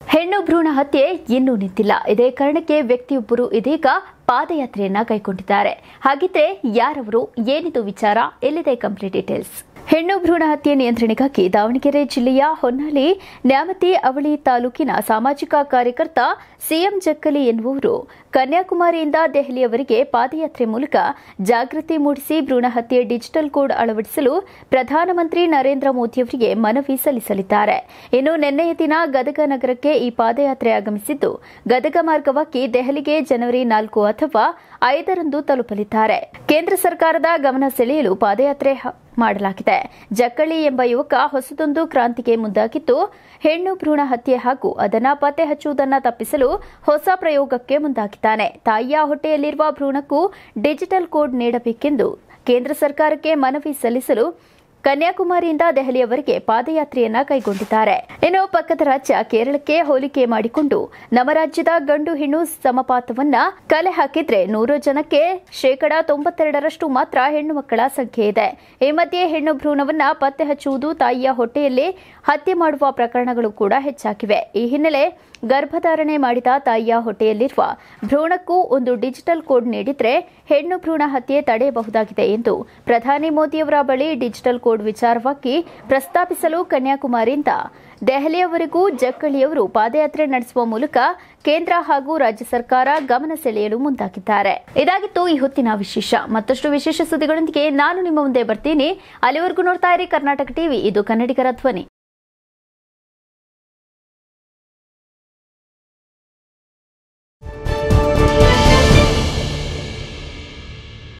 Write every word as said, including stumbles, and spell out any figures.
ಹೆಣ್ಣು ಭ್ರೂಣ ಹತ್ಯೆ ಇನ್ನೂ ನಿಂತಿಲ್ಲ. ಇದೇ ಕಾರಣಕ್ಕೆ ವ್ಯಕ್ತಿಯೊಬ್ಬರು ಇದೀಗ ಪಾದಯಾತ್ರೆಯನ್ನ ಕೈಗೊಂಡಿದ್ದಾರೆ. ಹಾಗಿದ್ರೆ ಯಾರವರು, ಏನಿದು ವಿಚಾರ, ಎಲ್ಲಿದೆ ಕಂಪ್ಲೀಟ್ ಡೀಟೇಲ್ಸ್? ಹೆಣ್ಣು ಭ್ರೂಣ ಹತ್ಯೆ ನಿಯಂತ್ರಣಕ್ಕಾಗಿ ದಾವಣಗೆರೆ ಜಿಲ್ಲೆಯ ಹೊನ್ನಾಳಿ ನ್ಯಾಮತಿ ಅವಳಿ ತಾಲೂಕಿನ ಸಾಮಾಜಿಕ ಕಾರ್ಯಕರ್ತ ಸಿಎಂ ಜಕ್ಕಲಿ ಎನ್ನುವರು ಕನ್ಯಾಕುಮಾರಿಯಿಂದ ದೆಹಲಿಯವರೆಗೆ ಪಾದಯಾತ್ರೆ ಮೂಲಕ ಜಾಗೃತಿ ಮೂಡಿಸಿ ಭ್ರೂಣ ಹತ್ಯೆ ಡಿಜಿಟಲ್ ಕೋಡ್ ಅಳವಡಿಸಲು ಪ್ರಧಾನಮಂತ್ರಿ ನರೇಂದ್ರ ಮೋದಿಯವರಿಗೆ ಮನವಿ ಸಲ್ಲಿಸಲಿದ್ದಾರೆ. ಇನ್ನು ನಿನ್ನೆಯ ದಿನ ಗದಗ ನಗರಕ್ಕೆ ಈ ಪಾದಯಾತ್ರೆ ಆಗಮಿಸಿದ್ದು, ಗದಗ ಮಾರ್ಗವಾಗಿ ದೆಹಲಿಗೆ ಜನವರಿ ನಾಲ್ಕು ಅಥವಾ ಐದರಂದು ತಲುಪಲಿದ್ದಾರೆ. ಕೇಂದ್ರ ಸರ್ಕಾರದ ಗಮನ ಸೆಳೆಯಲು ಪಾದಯಾತ್ರೆ ಮಾಡಲಾಗಿದೆ. ಜಕ್ಕಳಿ ಎಂಬ ಯುವಕ ಹೊಸದೊಂದು ಕ್ರಾಂತಿಗೆ ಮುಂದಾಗಿದ್ದು, ಹೆಣ್ಣು ಭ್ರೂಣ ಹತ್ಯೆ ಹಾಗೂ ಅದನ್ನು ಪತ್ತೆ ಹಚ್ಚುವುದನ್ನು ತಪ್ಪಿಸಲು ಹೊಸ ಪ್ರಯೋಗಕ್ಕೆ ಮುಂದಾಗಿದ್ದಾನೆ. ತಾಯಿಯ ಹೊಟ್ಟೆಯಲ್ಲಿರುವ ಭ್ರೂಣಕ್ಕೂ ಡಿಜಿಟಲ್ ಕೋಡ್ ನೀಡಬೇಕೆಂದು ಕೇಂದ್ರ ಸರ್ಕಾರಕ್ಕೆ ಮನವಿ ಸಲ್ಲಿಸಲು ಕನ್ಯಾಕುಮಾರಿಯಿಂದ ದೆಹಲಿಯವರೆಗೆ ಪಾದಯಾತ್ರೆಯನ್ನ ಕೈಗೊಂಡಿದ್ದಾರೆ. ಇನ್ನು ಪಕ್ಕದ ರಾಜ್ಯ ಕೇರಳಕ್ಕೆ ಹೋಲಿಕೆ ಮಾಡಿಕೊಂಡು ನಮ್ಮ ರಾಜ್ಯದ ಗಂಡು ಹೆಣ್ಣು ಸಮಪಾತವನ್ನ ಕಲೆ ಹಾಕಿದ್ರೆ ನೂರು ಜನಕ್ಕೆ ಶೇಕಡಾ ತೊಂಬತ್ತೆರಡರಷ್ಟು ಮಾತ್ರ ಹೆಣ್ಣು ಮಕ್ಕಳ ಸಂಖ್ಯೆ ಇದೆ. ಈ ಮಧ್ಯೆ ಹೆಣ್ಣು ಭ್ರೂಣವನ್ನ ಪತ್ತೆ ಹಚ್ಚುವುದು, ತಾಯಿಯ ಹೊಟ್ಟೆಯಲ್ಲಿ ಹತ್ಯೆ ಮಾಡುವ ಪ್ರಕರಣಗಳು ಕೂಡ ಹೆಚ್ಚಾಗಿವೆ. ಈ ಹಿನ್ನೆಲೆ ಗರ್ಭಧಾರಣೆ ಮಾಡಿದ ತಾಯಿಯ ಹೊಟ್ಟೆಯಲ್ಲಿರುವ ಭ್ರೂಣಕ್ಕೂ ಒಂದು ಡಿಜಿಟಲ್ ಕೋಡ್ ನೀಡಿದ್ರೆ ಹೆಣ್ಣು ಭ್ರೂಣ ಹತ್ಯೆ ತಡೆಯಬಹುದಾಗಿದೆ ಎಂದು ಪ್ರಧಾನಿ ಮೋದಿಯವರ ಬಳಿ ಡಿಜಿಟಲ್ ಕೋಡ್ ವಿಚಾರವಾಗಿ ಪ್ರಸ್ತಾಪಿಸಲು ಕನ್ಯಾಕುಮಾರಿಯಿಂದ ದೆಹಲಿಯವರೆಗೂ ಜಕ್ಕಳಿಯವರು ಪಾದಯಾತ್ರೆ ನಡೆಸುವ ಮೂಲಕ ಕೇಂದ್ರ ಹಾಗೂ ರಾಜ್ಯ ಸರ್ಕಾರ ಗಮನ ಸೆಳೆಯಲು ಮುಂದಾಗಿದ್ದಾರೆ. ಇದಾಗಿತ್ತು ಈ ಹೊತ್ತಿನ ವಿಶೇಷ. ಮತ್ತಷ್ಟು ವಿಶೇಷ ಸುದ್ದಿಗಳೊಂದಿಗೆ ನಾನು ನಿಮ್ಮ ಮುಂದೆ ಬರ್ತೀನಿ. ಅಲ್ಲಿವರೆಗೂ ನೋಡ್ತಾ ಇರಿ ಕರ್ನಾಟಕ ಟಿವಿ, ಇದು ಕನ್ನಡಿಗರ ಧ್ವನಿ.